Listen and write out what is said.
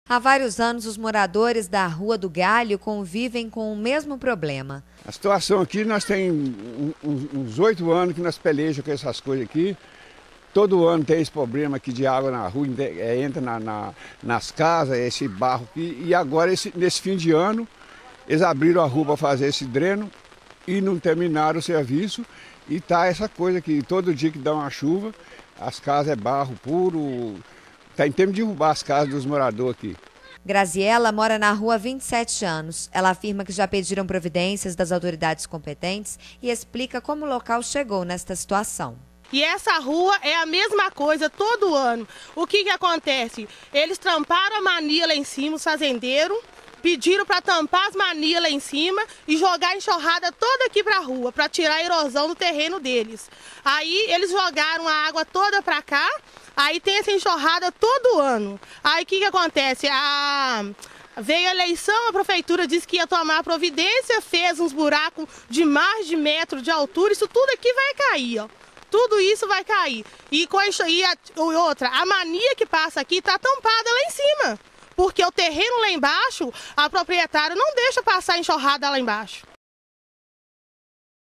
Há vários anos, os moradores da Rua do Galho convivem com o mesmo problema. A situação aqui, nós temos uns 8 anos que nós pelejamos com essas coisas aqui. Todo ano tem esse problema aqui de água na rua, entra nas casas, esse barro aqui. E agora, nesse fim de ano, eles abriram a rua para fazer esse dreno e não terminaram o serviço. E tá essa coisa que todo dia que dá uma chuva, as casas é barro puro. Está em tempo de derrubar as casas dos moradores aqui. Graziela mora na rua há 27 anos. Ela afirma que já pediram providências das autoridades competentes e explica como o local chegou nesta situação. E essa rua é a mesma coisa todo ano. O que acontece? Eles tramparam a mania lá em cima, os fazendeiros, pediram para tampar as manias lá em cima e jogar a enxurrada toda aqui para a rua, para tirar a erosão do terreno deles. Aí eles jogaram a água toda para cá, aí tem essa enxurrada todo ano. Aí o que acontece? Veio a eleição, a prefeitura disse que ia tomar providência, fez uns buracos de mais de metro de altura, isso tudo aqui vai cair, ó. Tudo isso vai cair. Outra, a mania que passa aqui está tampada lá em cima. Porque o terreno lá embaixo, a proprietária não deixa passar a enxurrada lá embaixo.